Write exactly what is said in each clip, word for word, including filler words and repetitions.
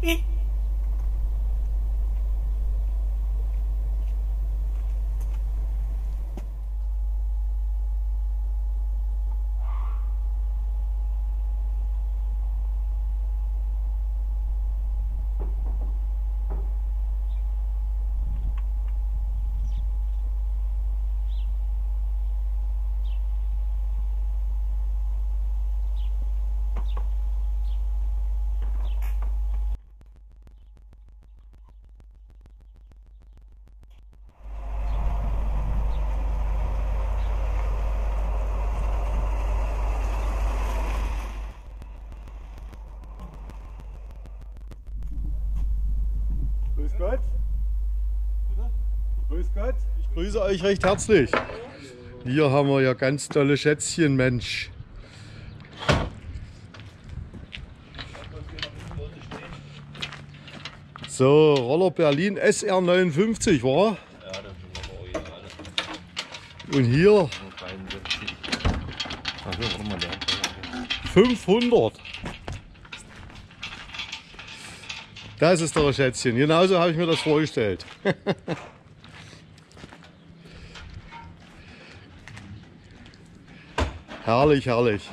Grüß Gott. Grüß Gott. Ich grüße euch recht herzlich. Hier haben wir ja ganz tolle Schätzchen, Mensch. So, Roller Berlin S R neunundfünfzig, war? Ja, das sind aber Originale. Und hier Ach, ja, warte mal, der hat fünfhundert. Das ist doch ein Schätzchen. Genauso habe ich mir das vorgestellt. Herrlich, herrlich.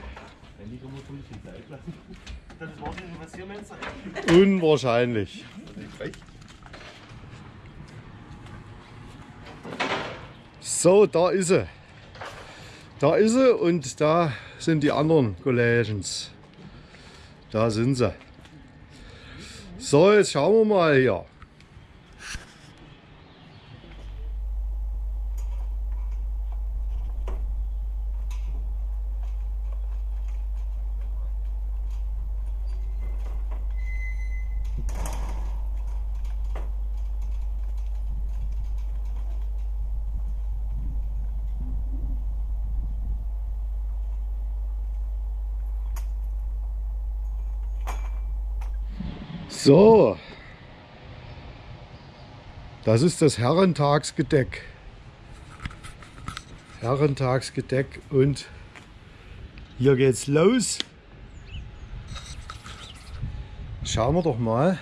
Unwahrscheinlich. So, da ist sie. Da ist sie und da sind die anderen Collegens. Da sind sie. So, jetzt schauen wir mal hier. So, das ist das Herrentagsgedeck. Herrentagsgedeck und hier geht's los. Schauen wir doch mal.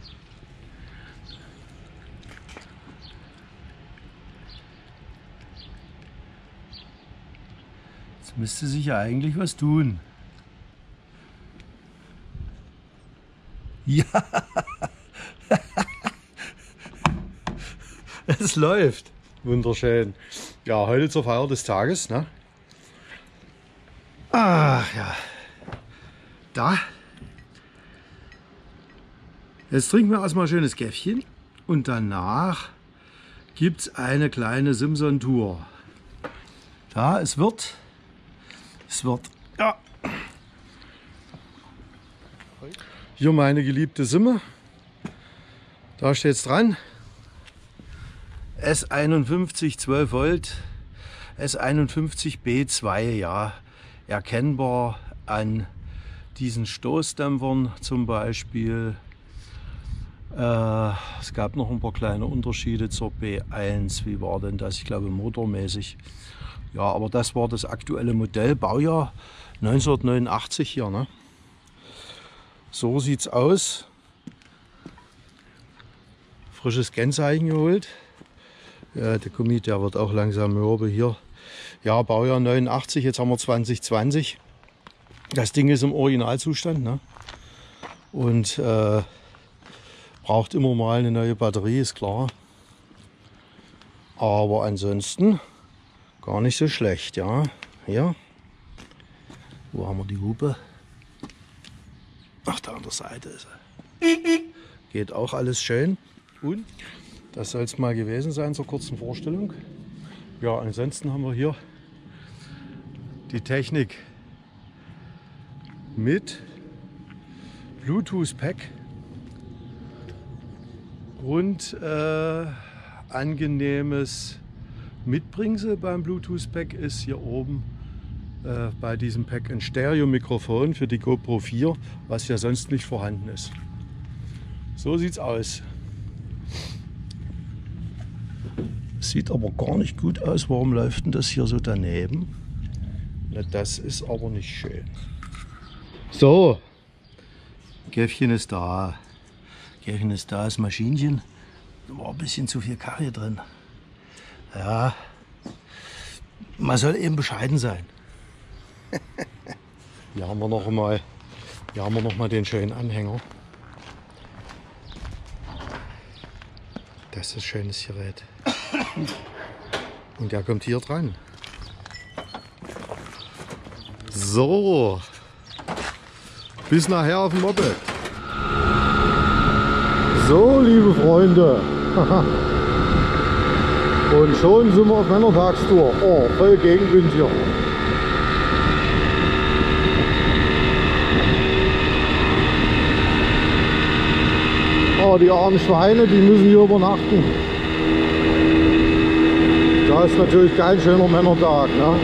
Jetzt müsste sich ja eigentlich was tun. Ja, es läuft. Wunderschön. Ja, heute zur Feier des Tages. Ne? Ach ja. Da. Jetzt trinken wir erstmal ein schönes Käffchen und danach gibt es eine kleine Simson-Tour. Da, es wird. Es wird. Ja. Hier meine geliebte Simme, da steht es dran, S einundfünfzig zwölf Volt, S einundfünfzig B zwei, ja, erkennbar an diesen Stoßdämpfern zum Beispiel. Äh, es gab noch ein paar kleine Unterschiede zur B eins, wie war denn das, ich glaube motormäßig. Ja, aber das war das aktuelle Modell, Baujahr neunzehnhundertneunundachtzig hier, ne? So sieht's aus. Frisches Kennzeichen geholt. Ja, der Gummi, der wird auch langsam mürbe hier. Ja, Baujahr neunundachtzig, jetzt haben wir zwanzig zwanzig. Das Ding ist im Originalzustand, ne? Und äh, braucht immer mal eine neue Batterie, ist klar. Aber ansonsten gar nicht so schlecht, ja. Hier. Wo haben wir die Hupe? Ach, da an der Seite ist er. Geht auch alles schön. Und das soll es mal gewesen sein zur kurzen Vorstellung. Ja, ansonsten haben wir hier die Technik mit Bluetooth-Pack und äh, angenehmes Mitbringsel beim Bluetooth-Pack ist hier oben äh, bei diesem Pack ein Stereo-Mikrofon für die GoPro vier, was ja sonst nicht vorhanden ist. So sieht's aus. Sieht aber gar nicht gut aus. Warum läuft denn das hier so daneben? Na, das ist aber nicht schön. So, Käffchen ist da. Kirchen ist da, das Maschinchen. Da war ein bisschen zu viel Karre drin. Ja, man soll eben bescheiden sein. Hier haben wir noch mal, hier haben wir noch mal den schönen Anhänger. Das ist ein schönes Gerät. Und der kommt hier dran. So, bis nachher auf dem Moped. So, liebe Freunde. Und schon sind wir auf Männertagstour. Oh, voll Gegenwind hier. Oh, die armen Schweine, die müssen hier übernachten. Da ist natürlich kein schöner Männertag, ne?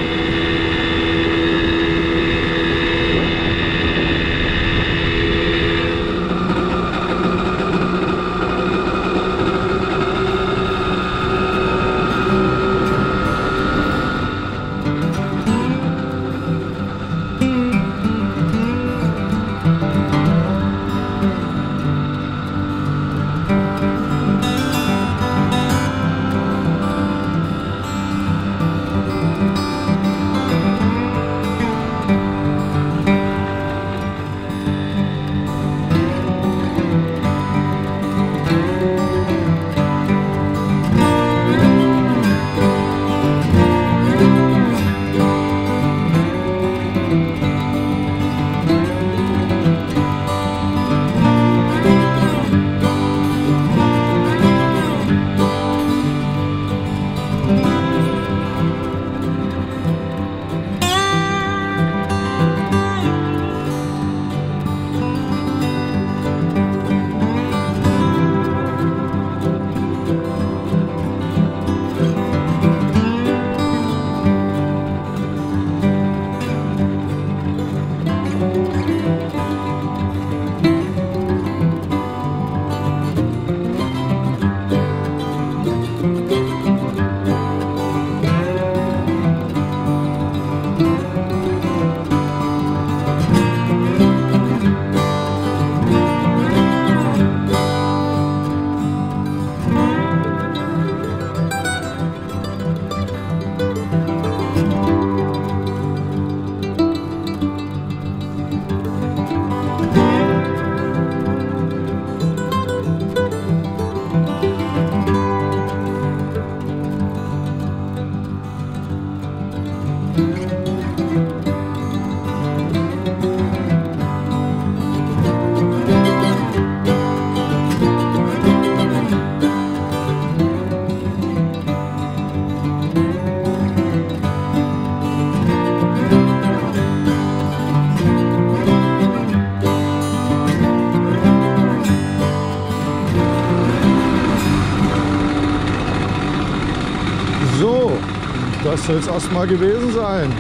Das soll es erstmal gewesen sein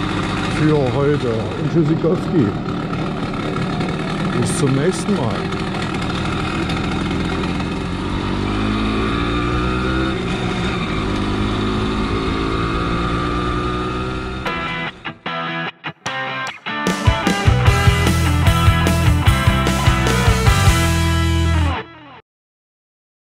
für heute. Und Tschüssikowski. Bis zum nächsten Mal.